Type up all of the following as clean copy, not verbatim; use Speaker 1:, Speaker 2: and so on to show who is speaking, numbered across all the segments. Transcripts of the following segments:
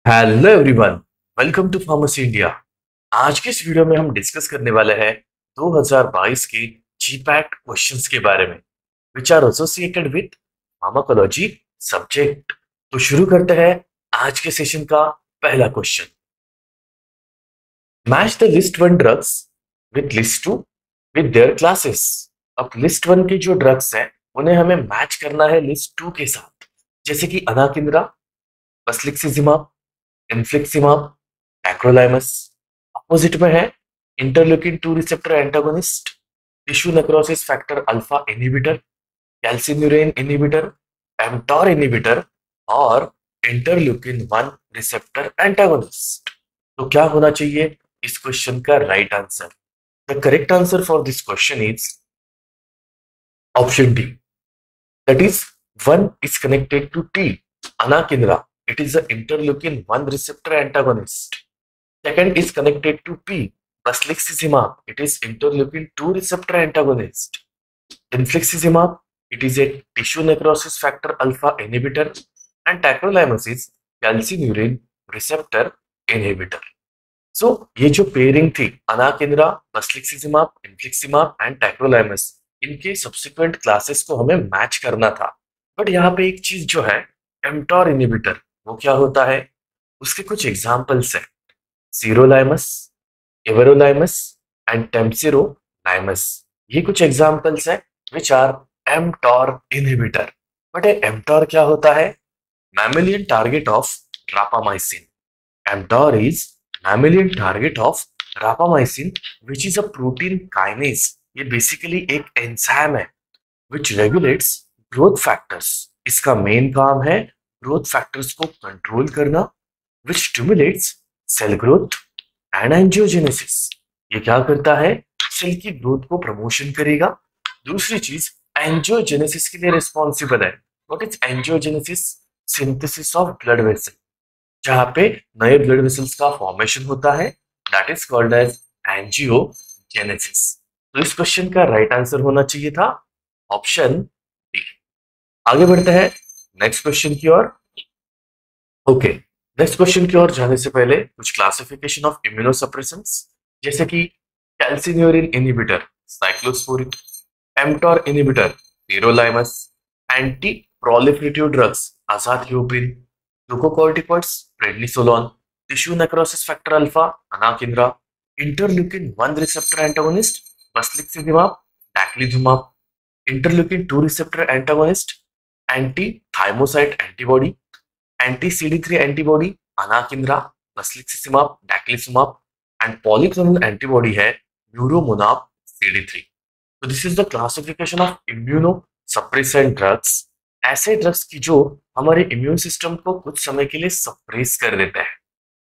Speaker 1: Hello everyone, welcome to Pharmacy India. आज के इस वीडियो में हम डिस्कस करने वाले हैं 2022 के जीपैट क्वेश्चंस के बारे में which are associated with pharmacology subject. तो शुरू करते हैं आज के सेशन का पहला question. Match the list one drugs with list two with their classes. अब लिस्ट वन के जो ड्रग्स हैं उन्हें हमें मैच करना है लिस्ट टू के साथ, जैसे कि अनाकिंद्रा, बसलिक्सिजिमाब, इन्फ्लिक्सिमाब, टैक्रोलाइमस। अपोजिट में है interleukin 2 receptor antagonist, tissue necrosis factor alpha inhibitor, calcineurin inhibitor, mTOR inhibitor और इंटरल्यूकिन 1 रिसेप्टर एंटागोनिस्ट। तो क्या होना चाहिए इस क्वेश्चन का right answer? The correct answer for this question is option D, that is 1 is connected to T, anakinra. It is the interleukin 1 receptor antagonist. Second is connected to P, baslicizumab. It is interleukin 2 receptor antagonist. Infliximab, it is a tissue necrosis factor alpha inhibitor, and tacrolimus is calcineurin receptor inhibitor. So ये जो pairing थी अनाकिंद्रा, बसलिक्सिजिमाब, इन्फ्लिक्सिमाब and टैक्रोलाइमस, इनके subsequent classes को हमें match करना था। But यहाँ पे एक चीज जो है एम्टोर इनहिबिटर, वो क्या होता है? उसके कुछ एग्जांपल्स हैं, सिरोलाइमस, एवरोलाइमस एंड टेम्सिरोलाइमस। ये कुछ एग्जांपल्स हैं which are mTOR inhibitor. But mTOR क्या होता है? Mammalian target of rapamycin. MTOR is mammalian target of rapamycin, which is a protein kinase. ये बेसिकली एक एंजाइम है which regulates growth factors. इसका मेन काम है ग्रोथ फैक्टर्स को कंट्रोल करना, which stimulates cell growth and angiogenesis. ये क्या करता है? सेल की ग्रोथ को प्रमोशन करेगा। दूसरी चीज एंजियोजेनेसिस के लिए रिस्पॉन्सिबल है। What is angiogenesis? Synthesis of blood vessel, जहां पे नए ब्लड वेसल्स का फॉर्मेशन होता है, that is called as angiogenesis. तो इस क्वेश्चन का राइट आंसर होना चाहिए था ऑप्शन डी। आगे बढ़ते हैं नेक्स्ट क्वेश्चन की ओर। ओके, नेक्स्ट क्वेश्चन की ओर जाने से पहले कुछ क्लासिफिकेशन ऑफ इम्यूनोसप्रेसेंट्स, जैसे कि calcineurin inhibitor cyclosporine, mTOR inhibitor tacrolimus, anti proliferative drugs azathioprine, glucocorticoids prednisolone, tissue necrosis factor alpha anakinra, interleukin 1 receptor antagonist baslicizumab, daclizumab, interleukin 2 receptor antagonist anti thymocyte antibody, anti CD3 antibody anakinra, baslicizumab, daclizumab and polyclonal antibody है muromonab CD3। तो this is the classification of immunosuppressant drugs, ऐसे drugs की जो हमारे immune system को कुछ समय के लिए सप्रेस कर देते हैं।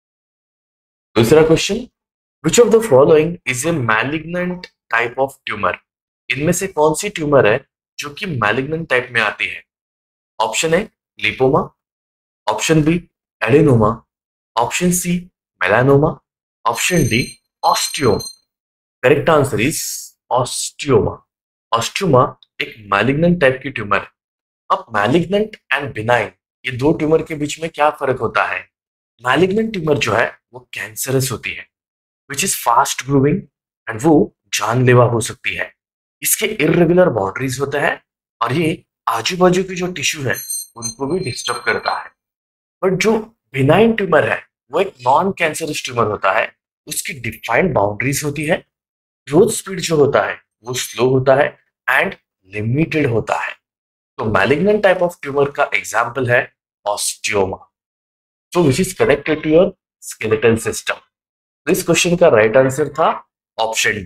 Speaker 1: दूसरा question, which of the following is a malignant type of tumour? इनमें से कौन सी ट्यूमर है जो कि मैलिग्नेंट टाइप में आती है? Option A lipoma, option B adenoma, option C melanoma, option D osteoma. Correct answer is osteoma. Osteoma एक मैलिग्नेंट टाइप की ट्यूमर है। अब मैलिग्नेंट एंड बिनाइन, ये दो ट्यूमर के बीच में क्या फर्क होता है? मैलिग्नेंट ट्यूमर जो है वो कैंसरस होती है, which is fast growing and वो जानलेवा हो सकती है। इसके इररेगुलर बाउंड्रीज होते हैं और ये आजू बाजू की जो टिश्यू है उनको भी डिस्टर्ब करता है। बट जो बिनाइन ट्यूमर है वो एक नॉन कैंसरस ट्यूमर होता है, उसकी डिफाइंड बाउंड्रीज होती है, ग्रोथ स्पीड जो होता है वो स्लो होता है एंड लिमिटेड होता है। तो मैलिग्नेंट टाइप ऑफ ट्यूमर का एग्जाम्पल है osteoma, so which is connected to your skeletal system. इस क्वेश्चन का राइट आंसर था option D.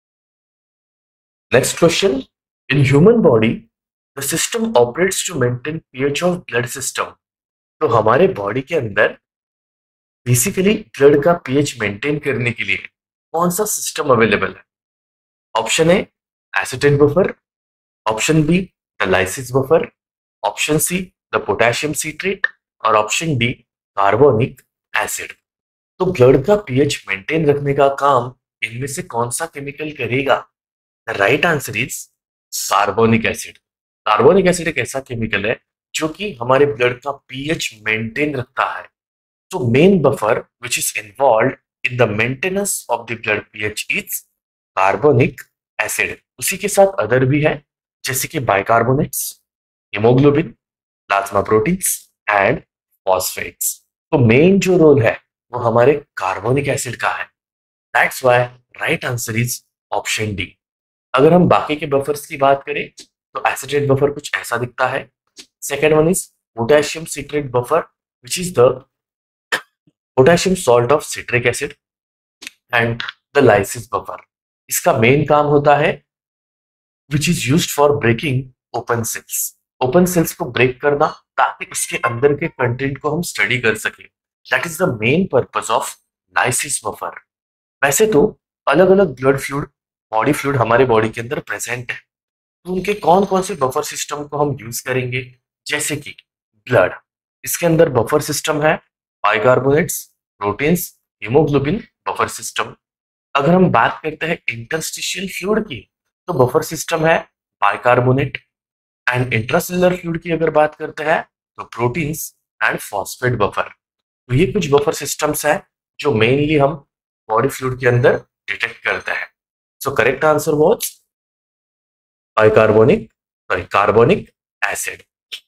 Speaker 1: Next question, in human body the system operates to maintain pH of blood system. तो हमारे body के अंदर basically blood का pH maintain करने के लिए कौन सा सिस्टम अवेलेबल है? Option A acetate buffer, option B the lysis buffer, option C the potassium citrate और ऑप्शन डी कार्बोनिक एसिड। तो ब्लड का पीएच मेंटेन रखने का काम इनमें से कौन सा केमिकल करेगा? The right answer is carbonic acid. Carbonic acid एक ऐसा केमिकल है जो कि हमारे ब्लड का पीएच मेंटेन रखता है। So main buffer which is involved in the maintenance of the blood pH is carbonic acid. उसी के साथ अदर भी है जैसे कि bicarbonates, haemoglobin, plasma proteins and phosphates. तो मेन जो रोल है वो हमारे कार्बोनिक एसिड का है। That's why right answer is option D. अगर हम बाकी के बफर्स की बात करें तो एसिटेट बफर कुछ ऐसा दिखता है। Second one is potassium citrate buffer which is the potassium salt of citric acid and the lysis buffer. इसका मेन काम होता है which is used for breaking open cells. Open cells को ब्रेक करना ताकि उसके अंदर के कंटेंट को हम स्टडी कर सके। That is the main purpose of lysis buffer. वैसे तो अलग अलग ब्लड फ्लूइड, बॉडी फ्लूइड हमारे बॉडी के अंदर प्रेजेंट है, तो उनके कौन कौन से बफर सिस्टम को हम यूज करेंगे। जैसे कि ब्लड, इसके अंदर बफर सिस्टम है bicarbonates, proteins, haemoglobin buffer system. अगर हम बात करते हैं इंटरस्टिशियल फ्लूइड की तो बफर सिस्टम है बाइकार्बोनेट एंड इंट्रासेलुलर फ्लूइड की अगर बात करते हैं तो प्रोटीन्स एंड फॉस्फेट बफर। तो ये कुछ बफर सिस्टम्स है जो मेनली हम बॉडी फ्लूइड के अंदर डिटेक्ट करते हैं। So correct answer was carbonic acid.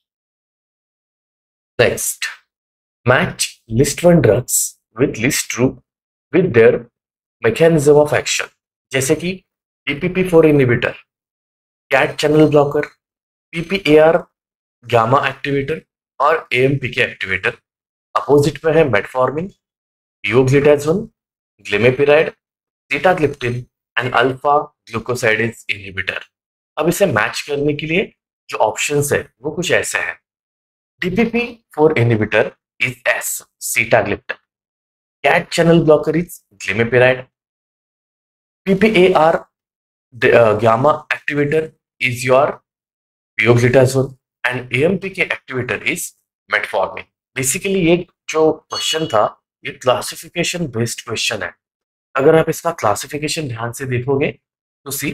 Speaker 1: Next, match list one drugs with list two with their mechanism of action. जैसे कि DPP4 inhibitor, KATP channel blocker, PPAR gamma activator और AMPK activator. Opposite में है metformin, pioglitazone, glimepiride, sitagliptin and alpha glucosidase inhibitor. अब इसे match करने के लिए जो ऑप्शंस है वो कुछ ऐसे हैं। DPP4 inhibitor is S sitagliptin, KATP channel blocker is glimepiride, PPAR gamma activator is your pioglitazone and AMPK activator is metformin। Basically ये जो क्वेश्चन था ये क्लासिफिकेशन बेस्ड क्वेश्चन है। अगर आप इसका क्लासिफिकेशन ध्यान से देखोगे तो C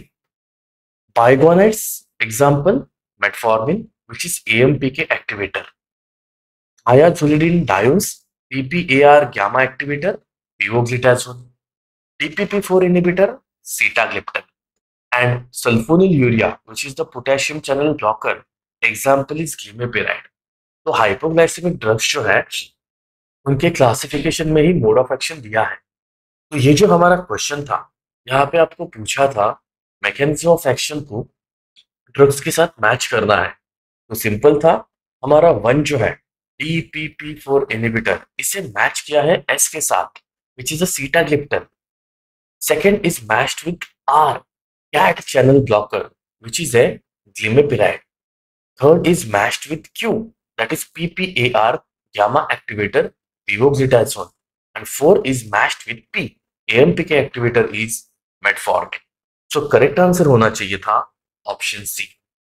Speaker 1: biguanides example metformin which is AMPK activator, thiazolidine diones PPAR gamma activator pioglitazone, DPP4 inhibitor sitagliptin and sulfonylurea which is the potassium channel blocker example is glimepiride। तो hypoglycaemic drugs जो है उनके classification में ही mode of action दिया है। तो ये जो हमारा क्वेश्चन था यहाँ पे आपको पूछा था मैकेनिज्म ऑफ एक्शन को ड्रग्स के साथ मैच करना है। तो सिंपल था, हमारा वन जो है DPP4 इनहिबिटर इसे मैच किया है एस के साथ which is a sitagliptin. Second is matched with R cat channel blocker which is a glimepiride. Third is matched with Q, that is PPAR gamma activator pioglitazone, and four is matched with P, AMPK activator is metformin। So correct answer होना चाहिए था option C.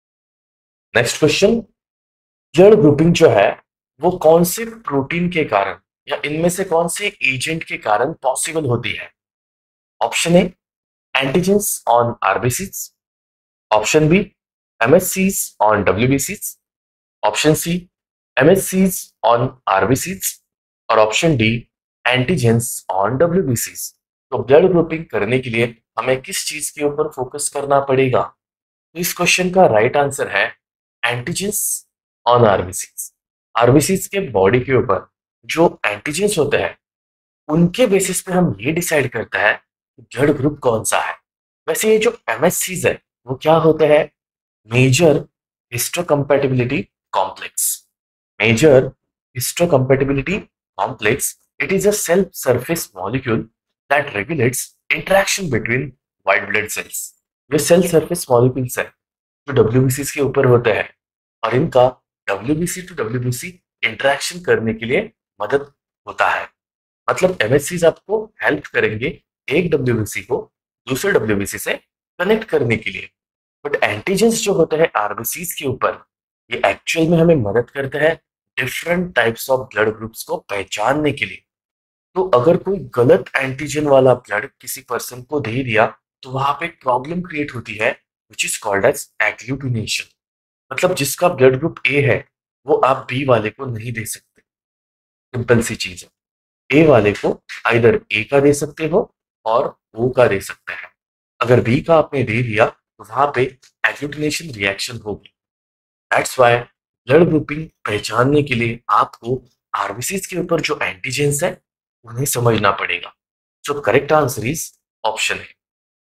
Speaker 1: Next question, blood grouping जो है वो कौन से protein के कारण या इनमें से कौन से एजेंट के कारण पॉसिबल होती है। Option A antigens on RBCs, option B MSCs on WBCs, option C MSCs on RBCs और option D antigens on WBCs। तो ब्लड ग्रुपिंग करने के लिए हमें किस चीज के ऊपर फोकस करना पड़ेगा। तो इस क्वेश्चन का राइट आंसर है एंटीजेंस ऑन RBCs। RBCs के बॉडी के ऊपर जो एंटीजेंस होते हैं उनके बेसिस पे हम ये डिसाइड करते हैं ब्लड ग्रुप कौन सा है। वैसे ये जो MSCs है वो क्या होते हैं, major histocompatibility complex. Major histocompatibility complex, it is a cell surface molecule that regulates interaction between white blood cells. ये सेल सरफेस मॉलिक्यूल्स है जो WBCs के ऊपर होते हैं और इनका WBC टू WBC इंटरेक्शन करने के लिए मदद होता है। मतलब MSCs आपको हेल्प करेंगे एक WBC को दूसरे WBC से कनेक्ट करने के लिए। बट एंटीजेंस जो होते हैं RBCs के ऊपर ये एक्चुअल में हमें मदद करते हैं different types of blood groups को पहचानने के लिए। तो अगर कोई गलत एंटीजन वाला ब्लड किसी पर्सन को दे दिया तो वहां पे एक प्रॉब्लम क्रिएट होती है which is called as agglutination. मतलब जिसका ब्लड ग्रुप ए है वो आप बी वाले को नहीं दे सकते। सिंपल सी चीज है। ए वाले को आइदर ए का दे सकते हो और ओ का दे सकते हैं। अगर बी का आपने दे दिया तो वहां पे एग्लूटिनेशन रिएक्शन होगी। दैट्स व्हाई ब्लड ग्रुपिंग पहचानने के लिए आपको आरबीसीज के ऊपर जो एंटीजेंस है उन्हें समझना पड़ेगा। So correct answer is option है।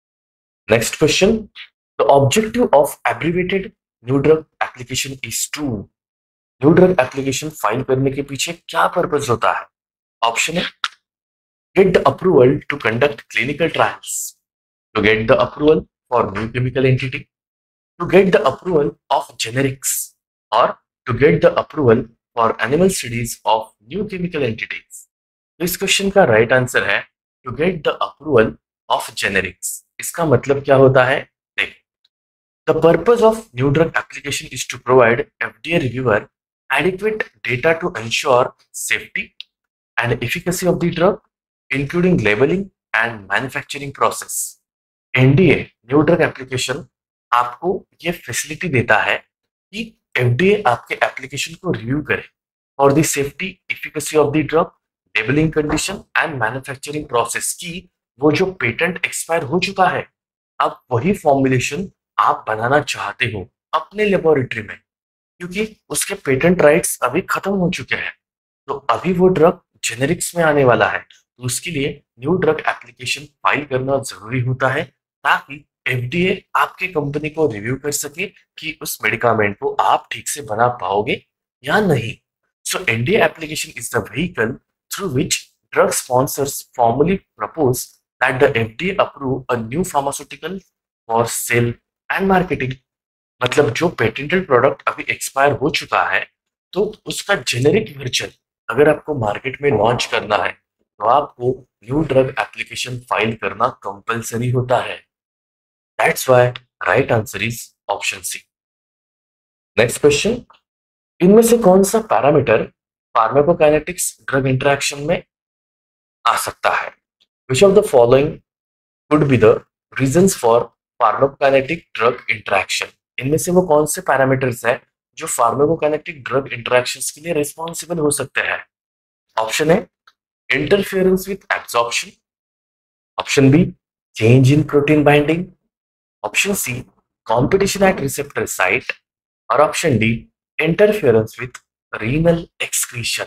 Speaker 1: Next question, the objective of abbreviated new drug application is to. New drug application file करने के पीछे क्या पर्पज होता है? ऑप्शन है get the approval to conduct clinical trials, to get the approval for new chemical entity, to get the approval of generics, or to get the approval for animal studies of new chemical entities. तो इस question का right answer है to get the approval of generics. इसका मतलब क्या होता है? देखिए, the purpose of new drug application is to provide FDA reviewer adequate data to ensure safety and efficacy of the drug, including labeling and manufacturing process. NDA new drug application आपको ये facility देता है कि FDA आपके application को review करे और the safety efficacy of the drug, labeling condition and manufacturing process की वो जो पेटेंट एक्सपायर हो चुका है अब वही फॉर्मुलेशन आप बनाना चाहते हो अपने लेबोरेटरी में, क्योंकि उसके पेटेंट राइट्स अभी खत्म हो चुके हैं, तो अभी वो ड्रग जेनेरिक्स में आने वाला है, तो उसके लिए न्यू ड्रग एप्लीकेशन फाइल करना जरूरी होता है ताकि एफडीए आपके कंपनी को रिव्यू कर सके कि उस मेडिकामेंट को आप ठीक से बना पाओगे या नहीं। So NDA application is the vehicle through which drug sponsors formally propose that the FDA approve a new pharmaceutical for sale and marketing. मतलब जो पेटेंटेड प्रोडक्ट अभी एक्सपायर हो चुका है तो उसका जेनेरिक वर्जन अगर आपको मार्केट में लॉन्च करना है तो आपको न्यू ड्रग एप्लीकेशन फाइल करना कंपलसरी होता है। That's why right answer is option C. Next question, इनमें से कौन सा पैरामीटर फार्माकोकाइनेटिक्स ड्रग इंटरेक्शन में आ सकता है? Which of the following could be the reasons for pharmacokinetic drug interaction? इनमें से वो कौन से पैरामीटर्स हैं जो फार्माकोकाइनेटिक ड्रग इंटरेक्शंस के लिए रिस्पॉन्सिबल हो सकते हैं? Option A interference with absorption, option B change in protein binding, option C competition at receptor site, और option D interference with renal excretion.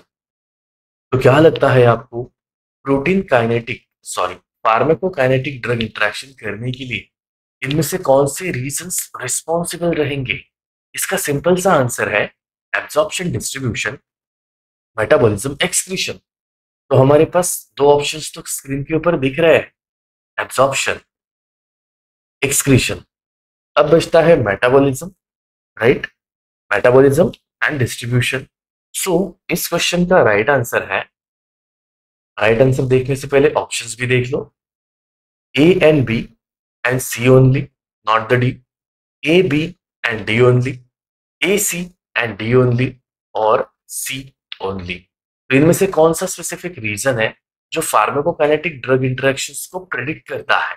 Speaker 1: तो क्या लगता है आपको protein kinetic sorry pharmacokinetic drug interaction करने के लिए इनमें से कौन से रीजंस रिस्पॉन्सिबल रहेंगे? इसका सिंपल सा आंसर है एब्जॉर्प्शन डिस्ट्रीब्यूशन, मेटाबॉलिज्म, एक्सक्रीशन। तो हमारे पास दो ऑप्शंस तो स्क्रीन के ऊपर दिख रहे हैं, एब्जॉर्प्शन, एक्सक्रीशन। अब बचता है metabolism, right? Metabolism and distribution. So इस क्वेश्चन का राइट आंसर है, राइट आंसर देखने से पहले ऑप्शंस भी देख लो, A and B and C only, not the D, A B and D only, A C and D only, और सी ओनली। तो इनमें से कौन सा स्पेसिफिक रीजन है जो फार्माकोकाइनेटिक ड्रग इंटरेक्शंस को प्रेडिक्ट करता है?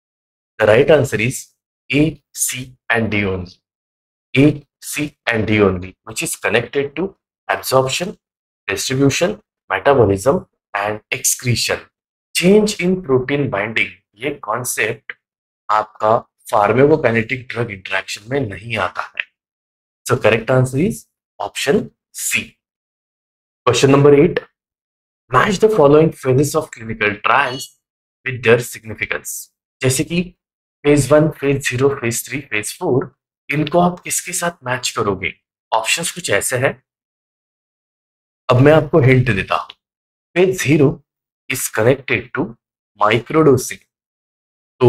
Speaker 1: The right answer is A, C and D only, A, C and D only, which is connected to absorption, distribution, metabolism and excretion. Change in protein binding ये concept आपका pharmacokinetic drug interaction में नहीं आता है। So correct answer is option C. Question number 8, match the following phases of clinical trials with their significance. जैसे कि phase 1, phase 0, phase 3, phase 4, इनको आप किसके साथ मैच करोगे? ऑप्शंस कुछ ऐसे हैं। अब मैं आपको हिंट देता हूं। Phase 0 is connected to microdosing. तो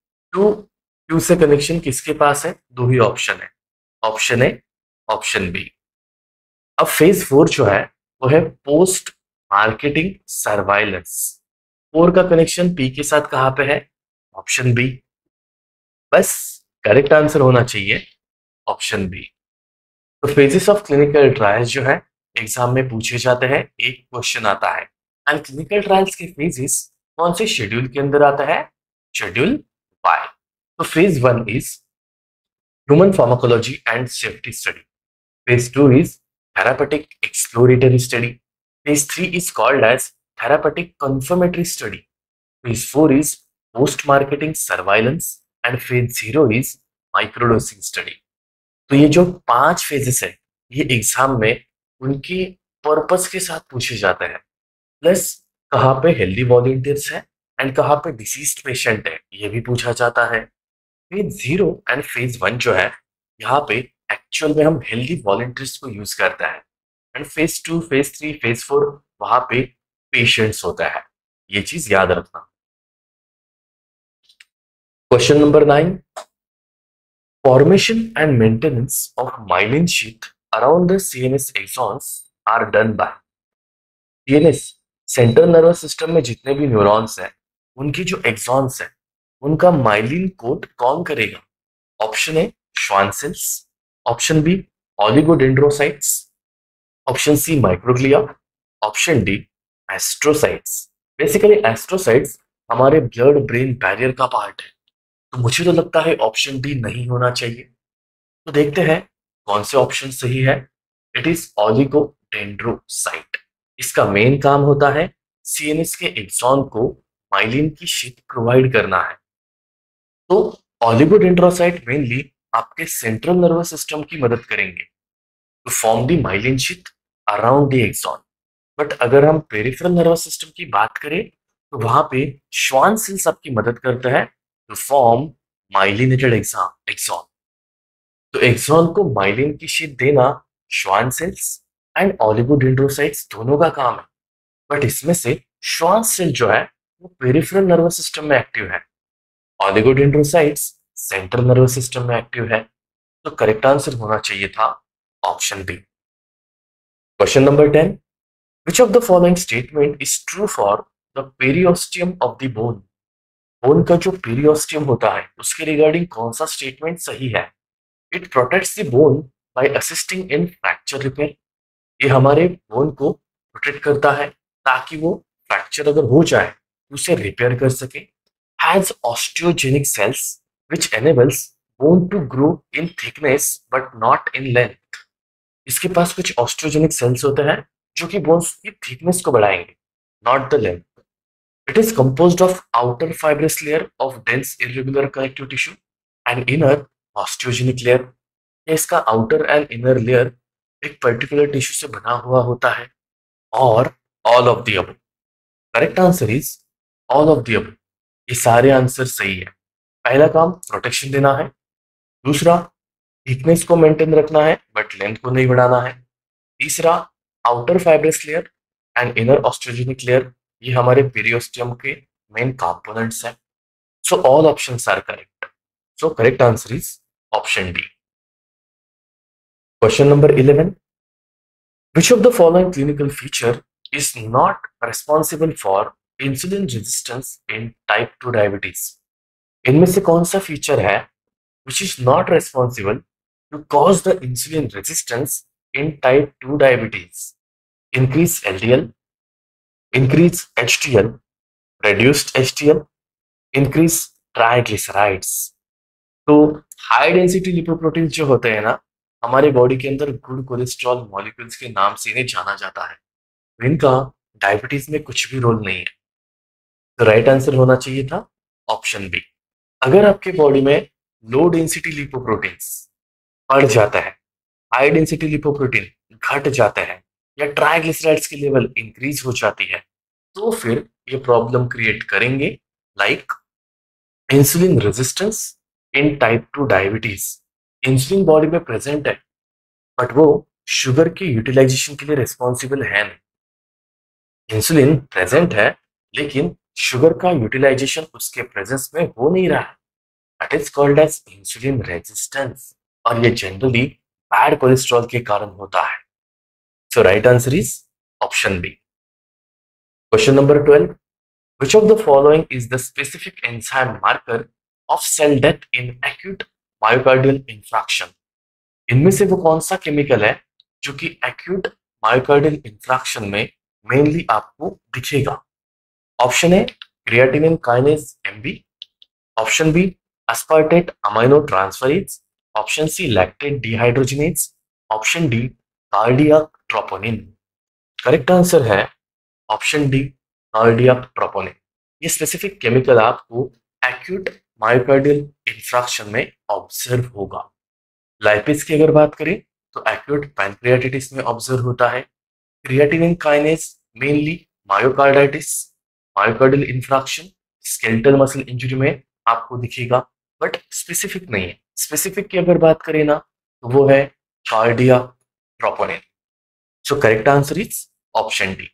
Speaker 1: टू से कनेक्शन किसके पास है? दो ही ऑप्शन है, ऑप्शन ए, ऑप्शन बी। अब फेज 4 जो है वो है पोस्ट मार्केटिंग सर्वाइलेंस। 4 का कनेक्शन पी के साथ कहां पे है? Option B. बस करेक्ट आंसर होना चाहिए ऑप्शन बी। तो फेजेस ऑफ क्लिनिकल ट्रायल्स जो है एग्जाम में पूछे जाते हैं, एक क्वेश्चन आता है। एंड क्लिनिकल ट्रायल्स के फेजेस कौन से शेड्यूल के अंदर आता है? Schedule Y. तो phase 1 is human pharmacology and safety study, phase 2 is therapeutic exploratory study, phase 3 is called as therapeutic confirmatory study. Phase 4 is post-marketing surveillance and phase 0 is microdosing study. तो ये जो 5 phases है, ये exam में उनके purpose के साथ पूछे जाते हैं। प्लस कहाँ पे हेल्दी वॉलंटियर्स है एंड कहाँ पे डिसीज्ड पेशेंट है, ये भी पूछा जाता है। फेज 0 एंड फेज 1 जो है, यहाँ पे एक्चुअल में हम हेल्दी वॉलंटियर्स को यूज करते हैं एंड फेज 2, फेज 3, फेज 4 वहां पे पेशेंट्स होता है। ये चीज याद रखना। Question number 9, formation and maintenance of myelin sheath around the CNS axons are done by CNS, central nervous system में जितने भी न्यूरॉन्स हैं, उनकी जो एक्सॉन्स है, उनका माइलिन कोट कौन करेगा? Option A Schwann cells, option B oligodendrocytes, option C microglia, option D astrocytes. Basically astrocytes हमारे ब्लड ब्रेन बैरियर का पार्ट है, तो मुझे तो लगता है ऑप्शन डी नहीं होना चाहिए। तो देखते हैं कौन से ऑप्शन सही है। It is oligodendrocyte. इसका मेन काम होता है सीएनएस के एक्सॉन को माइलिन की शीट प्रोवाइड करना है। तो ऑलिगोडेंड्रोसाइट मेनली आपके सेंट्रल नर्वस सिस्टम की मदद करेंगे to form the myelin sheath around the axon. But अगर हम पेरिफेरल नर्वस सिस्टम की बात करें तो वहां पे श्वान सेल्स आपकी मदद करते हैं टू फॉर्म माइलिनेटेड एक्सॉन। तो एक्सॉन को माइलिन की शीट देना श्वान सेल्स एंड ऑलिगोडेंड्रोसाइट्स दोनों का काम है। बट इसमें से श्वान सेल जो है वो पेरिफेरल नर्वस सिस्टम में एक्टिव है, ऑलिगोडेंड्रोसाइट्स सेंट्रल नर्वस सिस्टम में एक्टिव है। तो करेक्ट आंसर होना चाहिए था option B. Question number 10, which of the following statement is true for the periosteum of the bone? Bone का जो पेरियोस्टियम होता है उसके रिगार्डिंग कौन सा स्टेटमेंट सही है? It protects the bone by assisting in fracture repair. ये हमारे बोन को प्रोटेक्ट करता है ताकि वो फ्रैक्चर अगर हो जाए तो उसे रिपेयर कर सके। Has osteogenic cells which enables bone to grow in thickness but not in length. इसके पास कुछ ऑस्टियोजेनिक सेल्स होते हैं जो कि बोन्स की थिकनेस को बढ़ाएंगे, not the length. It is composed of outer fibrous layer of dense irregular connective tissue and inner osteogenic layer। इसका outer and inner layer एक particular tissue से बना हुआ होता है। और all of the above। Correct answer is all of the above। ये सारे आंसर सही है। पहला काम प्रोटेक्शन देना है, दूसरा थिकनेस को मेंटेन रखना है बट लेंथ को नहीं बढ़ाना है, तीसरा outer fibrous layer and inner osteogenic layer ये हमारे पेरियोस्टियम के मेन कंपोनेंट्स हैं। So all options are correct. So correct answer is option D. Question number 11, which of the following clinical feature is not responsible for insulin resistance in type 2 diabetes? इनमें से कौन सा feature है which is not responsible to cause the insulin resistance in type 2 diabetes? Increase LDL, increase HDL, reduced HDL, increase triglycerides। तो high density lipoprotein जो होते हैं ना, हमारे बॉडी के अंदर गुड कोलेस्ट्रॉल मॉलिक्यूल्स के नाम से इन्हें जाना जाता है। तो इनका डायबिटीज में कुछ भी रोल नहीं है। तो राइट आंसर होना चाहिए था ऑप्शन बी। अगर आपके बॉडी में लो डेंसिटी लिपोप्रोटीन्स बढ़ जाता है, हाई डेंसिटी लिपोप्रोटीन घट जाता है या ट्राइग्लिसराइड्स की लेवल इंक्रीज हो जाती है, तो फिर ये प्रॉब्लम क्रिएट करेंगे like insulin resistance in type 2 diabetes. Insulin body में प्रेजेंट है बट वो शुगर के यूटिलाइजेशन के लिए रिस्पॉन्सिबल है नहीं। इंसुलिन प्रेजेंट है लेकिन शुगर का यूटिलाइजेशन उसके प्रेजेंस में हो नहीं रहा है। That is called as insulin resistance और ये जनरली बैड कोलेस्ट्रॉल के कारण होता है। So right answer is option B. Question number 12, which of the following is the specific enzyme marker of cell death in acute myocardial infarction? इनमें से वो कौन सा केमिकल है जो कि acute myocardial infarction में मेनली आपको दिखेगा? Option A creatinine kinase MB, option B aspartate amino transferase, option C lactate dehydrogenase, option D cardiac troponin. Correct answer है ऑप्शन डी कार्डियक ट्रोपोनिन। ये स्पेसिफिक केमिकल आपको acute myocardial infarction में observe होगा। लाइपिस की अगर बात करें तो एक्यूट पैनक्रियाटिटिस में ऑब्जर्व होता है। Creatinine kinase mainly myocarditis, myocardial infarction, skeletal muscle injury में आपको दिखेगा, बट स्पेसिफिक नहीं है। स्पेसिफिक की अगर बात करें ना तो वो है cardiac troponin. So correct answer is option D.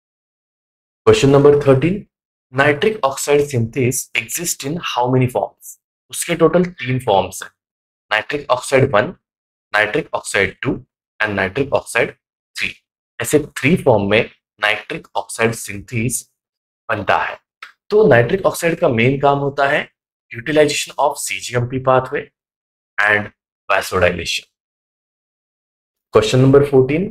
Speaker 1: Question number 13, nitric oxide synthase exist in how many forms? उसके टोटल 3 फॉर्म्स हैं, nitric oxide 1, nitric oxide 2 and nitric oxide 3। ऐसे 3 फॉर्म में नाइट्रिक ऑक्साइड सिंथेस बनता है। तो nitric oxide का main काम होता है utilization of cGMP pathway and vasodilation. Question number 14,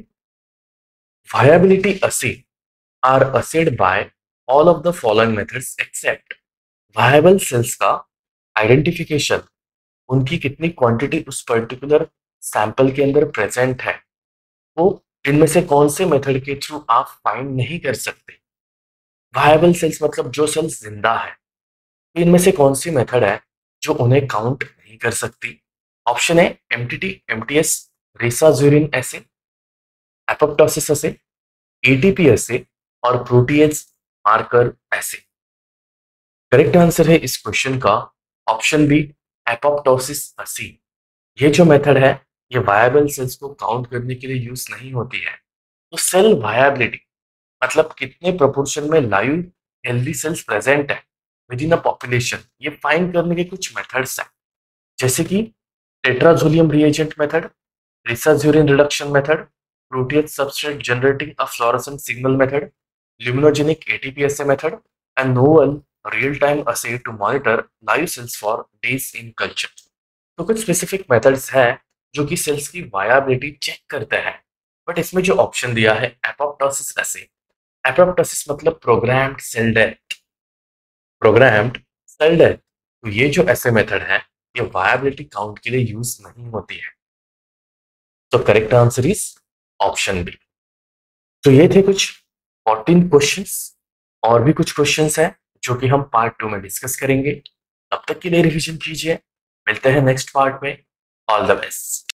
Speaker 1: viability assay are assayed by all of the following methods except viable cells का आइडेंटिफिकेशन, उनकी कितनी क्वांटिटी उस पर्टिकुलर सैंपल के अंदर प्रेजेंट है, वो इनमें से कौन से मेथड के थ्रू आप फाइंड नहीं कर सकते। वायबल सेल्स मतलब जो सेल्स जिंदा है, तो इनमें से कौन सी मेथड है जो उन्हें काउंट नहीं कर सकती। ऑप्शन है MTT, MTS, resazurin assay, apoptosis assay, ATP assay और protease marker assay. Correct answer है इस क्वेश्चन का ऑप्शन बी, एपोप्टोसिस एसे। ये जो मेथड है ये वायबल सेल्स को काउंट करने के लिए यूज नहीं होती है। तो सेल वायबिलिटी मतलब कितने प्रोपोर्शन में लाइव हेल्दी सेल्स प्रेजेंट है विद इन अ पॉपुलेशन, ये फाइंड करने के कुछ मेथड्स हैं, जैसे कि tetrazolium reagent method, resazurin reduction method, protease substrate generating a fluorescent signal method, luminogenic ATP assay method and novel real time assay to monitor live cells for days in culture. तो कुछ specific methods हैं जो कि sales की viability check करते हैं, but इसमें जो ऑप्शन दिया है एपोप्टोसिस एसे, एपोप्टोसिस मतलब programmed cell death, programmed cell death. तो ये जो ऐसे मेथड है ये वायबिलिटी काउंट के लिए यूज नहीं होती है। तो correct answer is option B. तो ये थे कुछ 14 क्वेश्चंस, और भी कुछ क्वेश्चंस हैं जो कि हम पार्ट 2 में डिस्कस करेंगे। तब तक के लिए रिवीजन कीजिए, मिलते हैं नेक्स्ट पार्ट में। All the best.